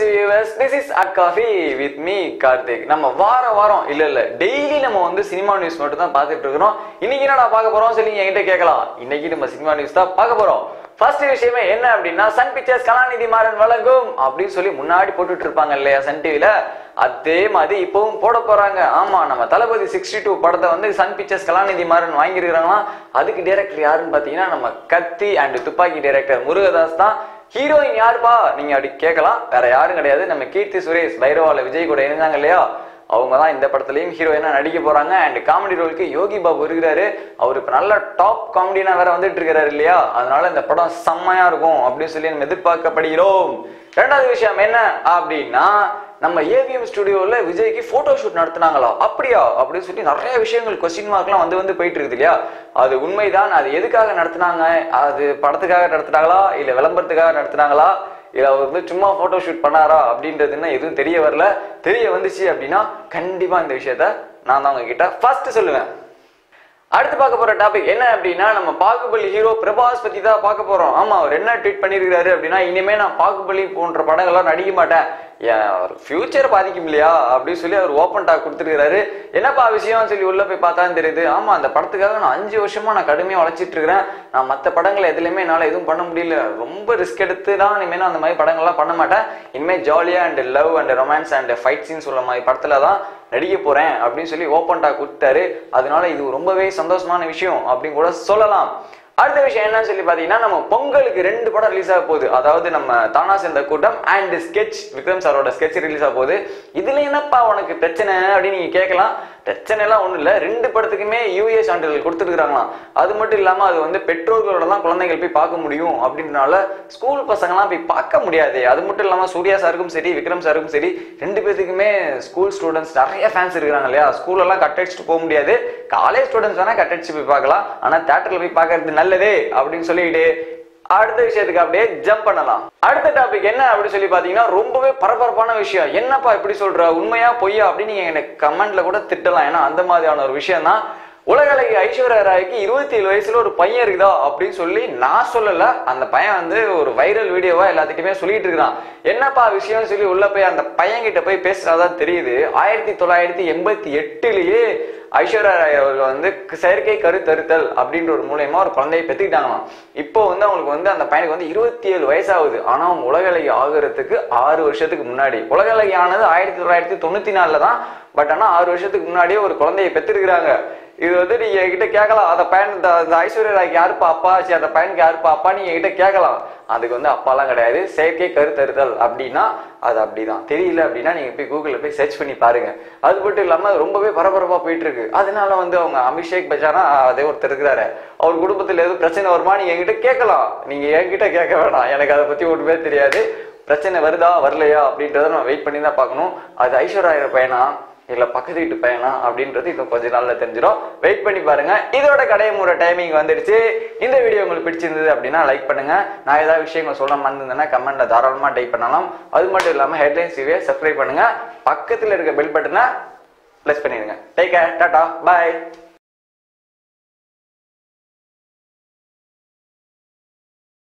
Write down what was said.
viewers, this is at coffee with me Karthik. நம்ம வாரம் இல்ல டெய்லி நம்ம வந்து சினிமா நியூஸ் மட்டும் தான் பார்த்துட்டு இருக்கோம். இன்னைக்கு என்னடா பார்க்க போறோம் சொல்லி என்கிட்ட கேட்கலாம். இன்னைக்கு நம்ம சினிமா நியூஸ் தான் பார்க்க போறோம். ஃபர்ஸ்ட் விஷயமே என்ன அப்படின்னா சன் பிக்சர்ஸ் கலாநிதி மாறன் வழங்கும் அப்படின்னு சொல்லி முன்னாடி போட்டுட்டு இருப்பாங்க இல்லையா சன் டிவில, அதே மாதிரி இப்பவும் போட போறாங்க. ஆமா, நம்ம தளபதி 62 படத்தை வந்து சன் பிக்சர்ஸ் கலாநிதி மாறன் வாங்கியிருக்காங்களா. அதுக்கு டைரக்டர் யாருன்னு பாத்தீங்கன்னா நம்ம கத்தி அண்ட் துப்பாக்கி டைரக்டர் முருகதாஸ் தான். ஹீரோயின் யாருப்பா நீங்க அப்படி கேட்கலாம், வேற யாரும் கிடையாது, நம்ம கீர்த்தி சுரேஷ் பைரவால விஜய் கூட இணைஞ்சாங்க இல்லையா, அவங்க தான் இந்த படத்துலயும் ஹீரோயினா நடிக்க போறாங்க. அண்ட் காமெடி ரோலுக்கு யோகி பாபு இருக்கிறாரு. அவர் இப்ப நல்ல டாப் காமெடினா வேற வந்துட்டு இருக்காரு இல்லையா, அதனால இந்த படம் செம்மையா இருக்கும் அப்படின்னு சொல்லி நம்ம எதிர்பார்க்கப்படுகிறோம். ரெண்டாவது விஷயம் என்ன அப்படின்னா நம்ம ஏவிஎம் ஸ்டுடியோல விஜய்க்கு போட்டோ ஷூட் நடத்தினாங்களா, அப்படியா அப்படின்னு சொல்லி நிறைய விஷயங்கள் கொஸ்டின் மார்க்லாம் வந்து போயிட்டு இருக்குது இல்லையா. அது உண்மைதான். அது எதுக்காக நடத்தினாங்க, அது படத்துக்காக நடத்தினாங்களா இல்ல விளம்பரத்துக்காக நடத்தினாங்களா இல்ல அவர் வந்து சும்மா போட்டோ ஷூட் பண்ணாரா அப்படின்றதுன்னா எதுவும் தெரிய வரல. தெரிய வந்துச்சு அப்படின்னா கண்டிப்பா இந்த விஷயத்த நான் தான் உங்ககிட்ட ஃபர்ஸ்ட் சொல்லுவேன். அடுத்து பார்க்க போற டாபிக் என்ன அப்படின்னா நம்ம பாகுபலி ஹீரோ பிரபாஸ் பத்தி தான் பார்க்க போறோம். ஆமா, அவர் என்ன ட்வீட் பண்ணிருக்காரு அப்படின்னா இனிமே நான் பாகுபலி போன்ற படங்கள்லாம் நடிக்க மாட்டேன், ஃபியூச்சர் பாதிக்கும் இல்லையா அப்படின்னு சொல்லி அவர் ஓப்பன் டாக் கொடுத்துருக்காரு. என்னப்பா விஷயம் சொல்லி உள்ள போய் பார்த்தான்னு தெரியுது. ஆமா, அந்த படத்துக்காக நான் 5 வருஷமா நான் கடுமையா உழைச்சிட்டு இருக்கிறேன். நான் மற்ற படங்களை எதுலையுமே என்னால எதுவும் பண்ண முடியல, ரொம்ப ரிஸ்க் எடுத்து தான் இனிமே நான் அந்த மாதிரி படங்கள்லாம் பண்ண மாட்டேன். இனிமே ஜாலியா and love and romance and fight scene சொல்ற மாதிரி படத்துல தான் நடிக்க போறேன் அப்படின்னு சொல்லி ஓப்பன் டாக் கொடுத்தாரு. அதனால இது ரொம்பவே சந்தோஷமான விஷயம் அப்படின்னு கூட சொல்லலாம். அடுத்த விஷயம் என்னன்னு சொல்லி பாத்தீங்கன்னா நம்ம பொங்கலுக்கு 2 படம் ரிலீஸ் ஆக போகுது. அதாவது நம்ம தானா சேர்ந்த கூட்டம் அண்ட் ஸ்கெட்ச், விக்ரம் சாரோட ஸ்கெட்ச் ரிலீஸ் ஆக போகுது. இதுல என்னப்பா உனக்கு பிரச்சனை அப்படின்னு நீங்க கேட்கலாம். பிரச்சனை எல்லாம் ஒண்ணும் இல்ல, 2 படத்துக்குமே யூஏ சான்றிதழ் கொடுத்துருக்காங்களாம். அது மட்டும் இல்லாம அது வந்து பெற்றோர்களோட தான் குழந்தைகள் போய் பார்க்க முடியும் அப்படின்றனால ஸ்கூல் பசங்கலாம் போய் பார்க்க முடியாது. அது மட்டும் இல்லாம சூர்யா சாருக்கும் சரி விக்ரம் சாருக்கும் சரி 2 பேத்துக்குமே ஸ்கூல் ஸ்டூடெண்ட்ஸ் நிறைய ஃபேன்ஸ் இருக்காங்க இல்லையா. ஸ்கூல் எல்லாம் கட் அடிச்சுட்டு போக முடியாது, காலேஜ் ஸ்டூடெண்ட்ஸ் வேணா கட் அடிச்சு போய் பார்க்கலாம், ஆனா தியேட்டர்ல போய் பார்க்கறது நல்லதே அப்படின்னு சொல்லிட்டு அடுத்த விஷயத்துக்கு அப்படியே ஜம்ப் பண்ணலாம். அடுத்த டாபிக் என்ன அப்படின்னு சொல்லி பாத்தீங்கன்னா ரொம்பவே பரபரப்பான விஷயம். என்னப்பா இப்படி சொல்ற, உண்மையா பொய்யா அப்படின்னு நீங்க எனக்கு கமெண்ட்ல கூட திட்டலாம். ஏன்னா அந்த மாதிரியான ஒரு விஷயம் தான். உலக அழகி ஐஸ்வர்யா ராய்க்கு 27 வயசுல ஒரு பையன் இருக்குதா அப்படின்னு சொல்லி நான் சொல்லல, அந்த பையன் வந்து ஒரு வைரல் வீடியோவா எல்லாத்துக்குமே சொல்லிட்டு இருக்கான். என்னப்பா விஷயம் சொல்லி உள்ள போய் அந்த பையன் கிட்ட போய் பேசுறதான் தெரியுது. 1988லயே ஐஸ்வர்யா ராய் அவர்கள் வந்து செயற்கை கருத்தறுத்தல் அப்படின்ற ஒரு மூலயமா ஒரு குழந்தையை பெற்றுக்கிட்டாங்களாம். இப்போ வந்து அவங்களுக்கு வந்து அந்த பையனுக்கு வந்து 27 வயசாகுது. ஆனா அவங்க உலக அழகி ஆகுறதுக்கு 6 வருஷத்துக்கு முன்னாடி, உலக அழகி ஆனது 1994 தான். பட் ஆனா 6 வருஷத்துக்கு முன்னாடியே ஒரு குழந்தையை பெற்றிருக்கிறாங்க. இது வந்து நீங்க என்கிட்ட கேட்கலாம், அந்த பையன் இந்த ஐஸ்வர்யா ராய்க்கு யாருப்பா அப்பா, அந்த பையனுக்கு யாருப்பா அப்பா நீங்க என்கிட்ட கேட்கலாம். அதுக்கு வந்து அப்பாலாம் கிடையாது, செயற்கை கருத்தறுத்தல் அப்படின்னா அது அப்படிதான். தெரியல அப்படின்னா நீங்க போய் கூகுள்ல போய் சர்ச் பண்ணி பாருங்க. அது மட்டும் இல்லாம ரொம்பவே பரபரப்பா போயிட்டு இருக்கு. அதனால வந்து அவங்க அபிஷேக் பச்சானா அதே ஒருத்தர் இருக்கிறாரு, அவர் குடும்பத்துல எதுவும் பிரச்சனை வருமா நீங்க என்கிட்ட கேட்கலாம். நீங்க என்கிட்ட கேட்க வேணாம், எனக்கு அதை பத்தி ஒன்றுமே தெரியாது. பிரச்சனை வருதா வரலையா அப்படின்றத நம்ம வெயிட் பண்ணி தான் பார்க்கணும். அது ஐஸ்வர்யா பையனா இல்ல பக்கத்து வீட்டு பையனா அப்படின்றது இன்னும் கொஞ்ச நாள்ல தெரிஞ்சிடும். வெயிட் பண்ணி பாருங்க. இதோட கடைமுறை டைமிங் வந்துடுச்சு. இந்த வீடியோ உங்களுக்கு பிடிச்சிருந்தது அப்படின்னா லைக் பண்ணுங்க. நான் ஏதாவது விஷயங்கள் சொல்ல மறந்துருந்தேன்னா கமெண்ட்ல தாராளமா டைப் பண்ணலாம். அது மட்டும் இல்லாம ஹெட்லைன்ஸ் டிவியை சப்ஸ்கிரைப் பண்ணுங்க. பக்கத்துல இருக்க பெல் பட்டனை பிரஸ் பண்ணிடுங்க. டேக் கேர், டாடா, பாய்.